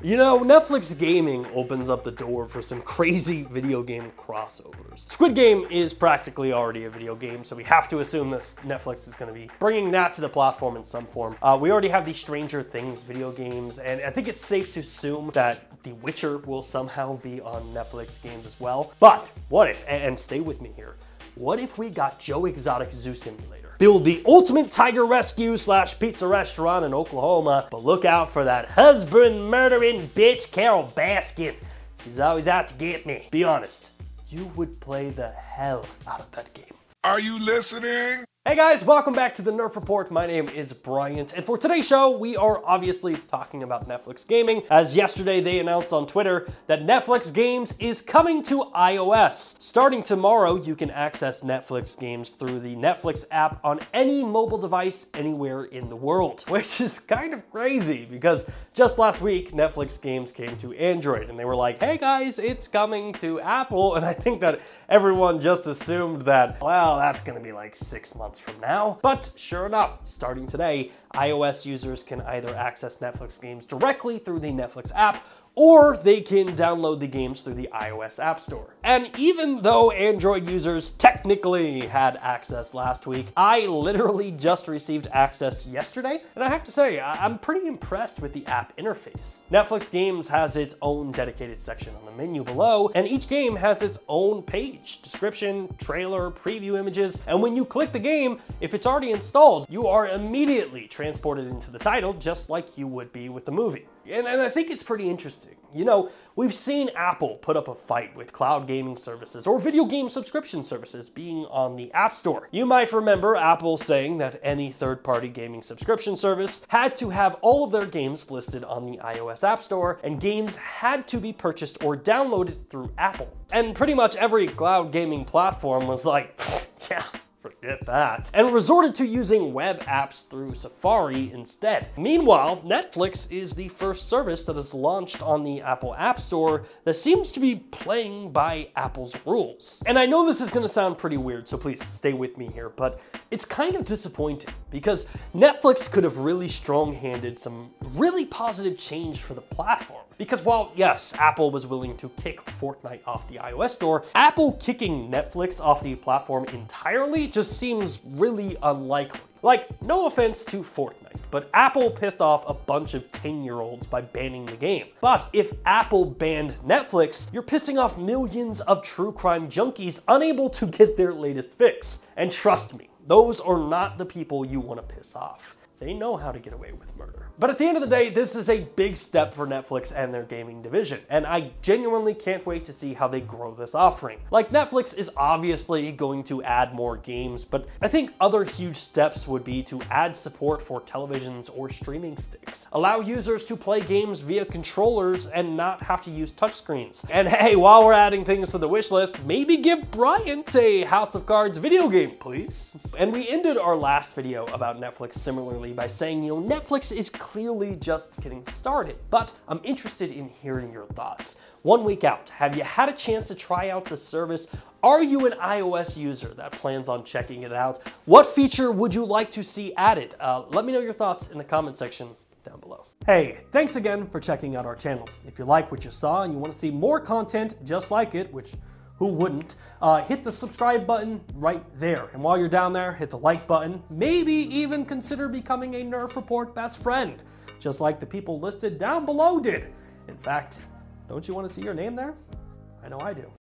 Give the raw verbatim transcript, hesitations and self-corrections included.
You know, Netflix gaming opens up the door for some crazy video game crossovers. Squid Game is practically already a video game, so we have to assume that Netflix is going to be bringing that to the platform in some form. Uh, we already have the Stranger Things video games, and I think it's safe to assume that The Witcher will somehow be on Netflix games as well. But what if, and stay with me here, what if we got Joe Exotic Zoo Simulator? Build the ultimate tiger rescue slash pizza restaurant in Oklahoma, but look out for that husband murdering bitch Carol Baskin. She's always out to get me. Be honest, you would play the hell out of that game. Are you listening? Hey guys, welcome back to the Nerf Report. My name is Bryant, and for today's show, we are obviously talking about Netflix gaming, as yesterday they announced on Twitter that Netflix Games is coming to iOS. Starting tomorrow, you can access Netflix Games through the Netflix app on any mobile device anywhere in the world, which is kind of crazy because just last week, Netflix Games came to Android, and they were like, hey guys, it's coming to Apple, and I think that everyone just assumed that, well, that's gonna be like six months from now. But sure enough, starting today, iOS users can either access Netflix Games directly through the Netflix app, or they can download the games through the iOS App Store. And even though Android users technically had access last week, I literally just received access yesterday, and I have to say, I'm pretty impressed with the app interface. Netflix Games has its own dedicated section on the menu below, and each game has its own page, description, trailer, preview images, and when you click the game, if it's already installed, you are immediately transported into the title just like you would be with the movie. And, and I think it's pretty interesting. You know, we've seen Apple put up a fight with cloud gaming services or video game subscription services being on the App Store. You might remember Apple saying that any third-party gaming subscription service had to have all of their games listed on the iOS App Store, and games had to be purchased or downloaded through Apple. And pretty much every cloud gaming platform was like, yeah, forget that, and resorted to using web apps through Safari instead. Meanwhile, Netflix is the first service that is launched on the Apple App Store that seems to be playing by Apple's rules. And I know this is gonna sound pretty weird, so please stay with me here, but it's kind of disappointing because Netflix could have really strong-handed some really positive change for the platform. Because while, yes, Apple was willing to kick Fortnite off the iOS store, Apple kicking Netflix off the platform entirely just seems really unlikely. Like, no offense to Fortnite, but Apple pissed off a bunch of ten-year-olds by banning the game. But if Apple banned Netflix, you're pissing off millions of true crime junkies unable to get their latest fix. And trust me, those are not the people you want to piss off. They know how to get away with murder. But at the end of the day, this is a big step for Netflix and their gaming division, and I genuinely can't wait to see how they grow this offering. Like, Netflix is obviously going to add more games, but I think other huge steps would be to add support for televisions or streaming sticks, allow users to play games via controllers and not have to use touchscreens. And hey, while we're adding things to the wish list, maybe give Bryant a House of Cards video game, please. And we ended our last video about Netflix similarly by saying, you know, Netflix is clearly just getting started, but I'm interested in hearing your thoughts. One week out, have you had a chance to try out the service? Are you an iOS user that plans on checking it out? What feature would you like to see added? Uh, let me know your thoughts in the comment section down below. Hey, thanks again for checking out our channel. If you like what you saw and you want to see more content just like it, which who wouldn't, uh, hit the subscribe button right there. And while you're down there, hit the like button. Maybe even consider becoming a Nerf Report best friend, just like the people listed down below did. In fact, don't you want to see your name there? I know I do.